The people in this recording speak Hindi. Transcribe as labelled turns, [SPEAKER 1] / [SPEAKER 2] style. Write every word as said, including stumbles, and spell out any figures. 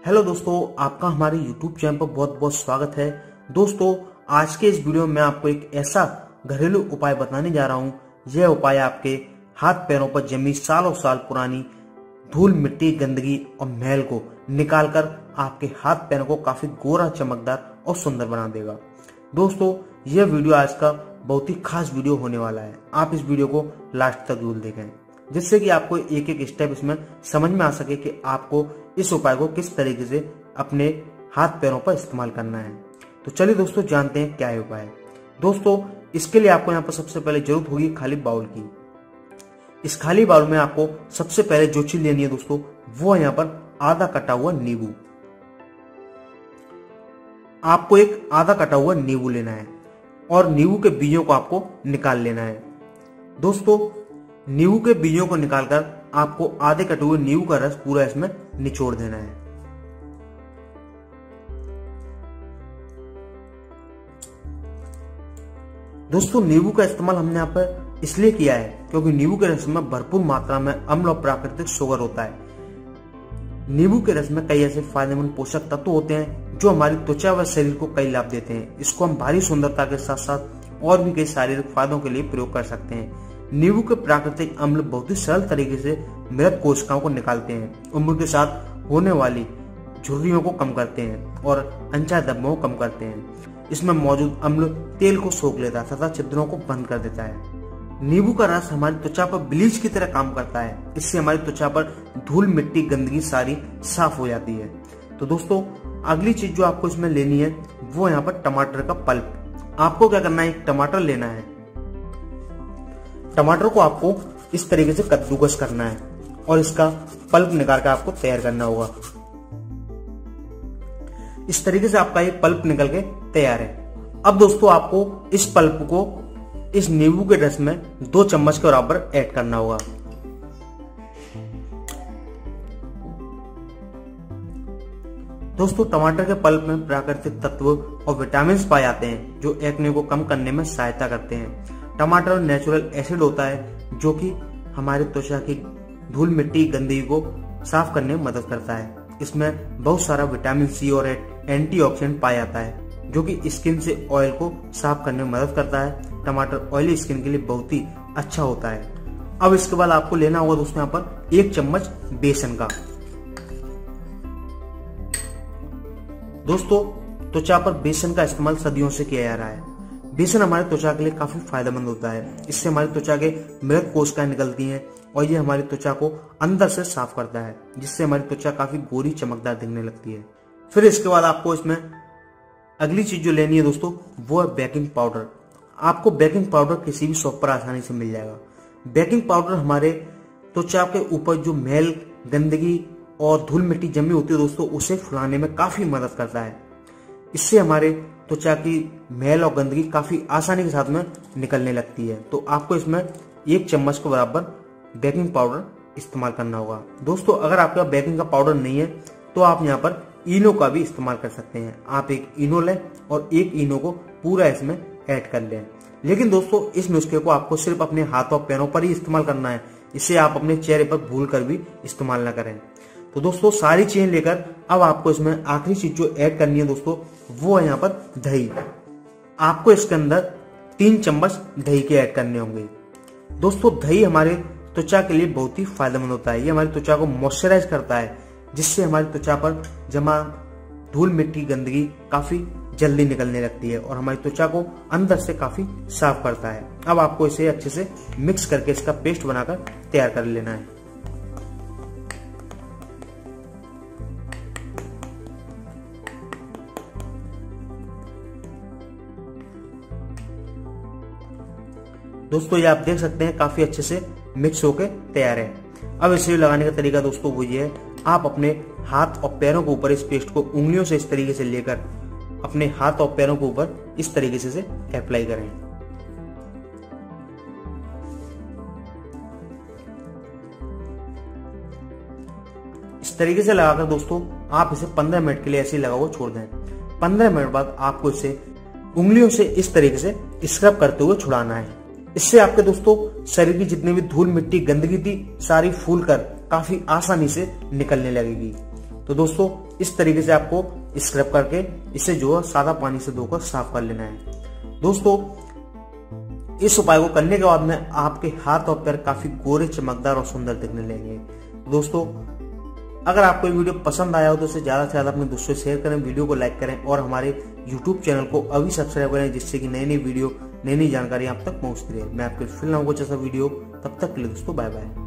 [SPEAKER 1] हेलो दोस्तों, आपका हमारे यूट्यूब चैनल पर बहुत बहुत स्वागत है। दोस्तों, आज के इस वीडियो में मैं आपको एक ऐसा घरेलू उपाय बताने जा रहा हूं। यह उपाय आपके हाथ पैरों पर जमी सालों साल पुरानी धूल, मिट्टी, गंदगी और मैल को निकालकर आपके हाथ पैरों को काफी गोरा, चमकदार और सुंदर बना देगा। दोस्तों, यह वीडियो आज का बहुत ही खास वीडियो होने वाला है। आप इस वीडियो को लास्ट तक जरूर देखें, जिससे कि आपको एक एक स्टेप इसमें समझ में आ सके कि आपको इस उपाय को किस तरीके से अपने हाथ पैरों पर इस्तेमाल करना है। तो चलिए दोस्तों, जानते हैं क्या है उपाय। दोस्तों, इसके लिए आपको यहाँ पर सबसे पहले जरूरत होगी खाली बाउल की। इस खाली बाउल में आपको सबसे पहले जो चीज लेनी है दोस्तों, वो है यहाँ पर आधा कटा हुआ नींबू। आपको एक आधा कटा हुआ नींबू लेना है और नींबू के बीजों को आपको निकाल लेना है। दोस्तों, नींबू के बीजों को निकालकर आपको आधे कटे हुए नींबू का रस पूरा इसमें निचोड़ देना है। दोस्तों, नींबू का इस्तेमाल हमने यहाँ पर इसलिए किया है क्योंकि नींबू के रस में भरपूर मात्रा में अम्ल और प्राकृतिक शुगर होता है। नींबू के रस में कई ऐसे फायदेमंद पोषक तत्व होते हैं जो हमारी त्वचा व शरीर को कई लाभ देते हैं। इसको हम भारी सुंदरता के साथ साथ और भी कई शारीरिक फायदों के लिए प्रयोग कर सकते हैं। नींबू के प्राकृतिक अम्ल बहुत ही सरल तरीके से मृत कोशिकाओं को निकालते हैं, उम्र के साथ होने वाली झुर्रियों को कम करते हैं और अनचाहे धब्बों को कम करते हैं। इसमें मौजूद अम्ल तेल को सोख लेता है तथा छिद्रों को बंद कर देता है। नींबू का रस हमारी त्वचा पर ब्लीच की तरह काम करता है। इससे हमारी त्वचा पर धूल, मिट्टी, गंदगी सारी साफ हो जाती है। तो दोस्तों, अगली चीज जो आपको इसमें लेनी है वो यहाँ पर टमाटर का पल्प। आपको क्या करना है, एक टमाटर लेना है। टमाटर को आपको इस तरीके से कद्दूकस करना है और इसका पल्प निकाल कर आपको तैयार करना होगा। इस तरीके से आपका ये पल्प निकल के तैयार है। अब दोस्तों, आपको इस पल्प को इस नींबू के रस में दो चम्मच के बराबर ऐड करना होगा। दोस्तों, टमाटर के पल्प में प्राकृतिक तत्व और विटामिन पाए जाते हैं जो एक्ने को कम करने में सहायता करते हैं। टमाटर नेचुरल एसिड होता है जो कि हमारी त्वचा की धूल, मिट्टी, गंदगी को साफ करने में मदद करता है। इसमें बहुत सारा विटामिन सी और एंटीऑक्सीडेंट पाया जाता है जो कि स्किन से ऑयल को साफ करने में मदद करता है। टमाटर ऑयली स्किन के लिए बहुत ही अच्छा होता है। अब इसके बाद आपको लेना होगा दोस्तों यहाँ पर एक चम्मच बेसन का। दोस्तों, त्वचा पर बेसन का इस्तेमाल सदियों से किया जा रहा है। बेसन हमारी त्वचा के लिए काफी फायदेमंद होता है। इससे हमारी त्वचा के मृत कोशिकाएं निकलती हैं और ये हमारी त्वचा को अंदर से साफ करता है, जिससे हमारी त्वचा काफी गोरी, चमकदार दिखने लगती है। फिर इसके बाद आपको इसमें अगली चीज जो लेनी है दोस्तों, वो है बेकिंग पाउडर। आपको बेकिंग पाउडर किसी भी शॉप पर आसानी से मिल जाएगा। बेकिंग पाउडर हमारे त्वचा के ऊपर जो मैल, गंदगी और धूल, मिट्टी जमी होती है दोस्तों, उसे फुलाने में काफी मदद करता है। इससे हमारे त्वचा की मैल और गंदगी काफी आसानी के साथ में निकलने लगती है। तो आपको इसमें एक चम्मच के बराबर बेकिंग पाउडर इस्तेमाल करना होगा। दोस्तों, अगर आपके पास बेकिंग का पाउडर नहीं है तो आप यहाँ पर इनो का भी इस्तेमाल कर सकते हैं। आप एक इनो लें और एक इनो को पूरा इसमें ऐड कर लें। लेकिन दोस्तों, इस नुस्खे को आपको सिर्फ अपने हाथ और पैरों पर ही इस्तेमाल करना है। इसे आप अपने चेहरे पर भूल कर भी इस्तेमाल न करें। तो दोस्तों, सारी चीजें लेकर अब आपको इसमें आखिरी चीज जो ऐड करनी है दोस्तों, वो है यहाँ पर दही। आपको इसके अंदर तीन चम्मच दही के ऐड करने होंगे। दोस्तों, दही हमारे त्वचा के लिए बहुत ही फायदेमंद होता है। ये हमारी त्वचा को मॉइस्चराइज करता है, जिससे हमारी त्वचा पर जमा धूल, मिट्टी, गंदगी काफी जल्दी निकलने लगती है और हमारी त्वचा को अंदर से काफी साफ करता है। अब आपको इसे अच्छे से मिक्स करके इसका पेस्ट बनाकर तैयार कर लेना है। दोस्तों, ये आप देख सकते हैं काफी अच्छे से मिक्स होके तैयार है। अब इसे लगाने का तरीका दोस्तों वो ये है, आप अपने हाथ और पैरों के ऊपर इस पेस्ट को उंगलियों से इस तरीके से लेकर अपने हाथ और पैरों के ऊपर इस तरीके से अप्लाई करें। इस तरीके से लगाकर दोस्तों आप इसे पंद्रह मिनट के लिए ऐसे ही लगा हुआ छोड़ दें। पंद्रह मिनट बाद आपको इसे उंगलियों से इस तरीके से स्क्रब करते हुए छुड़ाना है। इससे आपके दोस्तों शरीर की जितनी भी धूल, मिट्टी, गंदगी थी सारी फूल कर काफी आसानी से निकलने लगेगी। तो दोस्तों इस तरीके से आपको स्क्रब करके इसे जो है सादा पानी से धोकर साफ कर लेना है। दोस्तों इस उपाय को करने के बाद में आपके हाथ और पैर काफी गोरे, चमकदार और सुंदर दिखने लगेंगे। दोस्तों अगर आपको ये वीडियो पसंद आया हो तो इसे ज्यादा से ज्यादा अपने दोस्तों से शेयर करें, वीडियो को लाइक करें और हमारे यूट्यूब चैनल को अभी सब्सक्राइब करें, जिससे कि नई नई वीडियो, नई नई जानकारी आप तक पहुंचती रहे। मैं आपके फिर लाऊंगा अच्छा वीडियो, तब तक के लिए दोस्तों बाय बाय।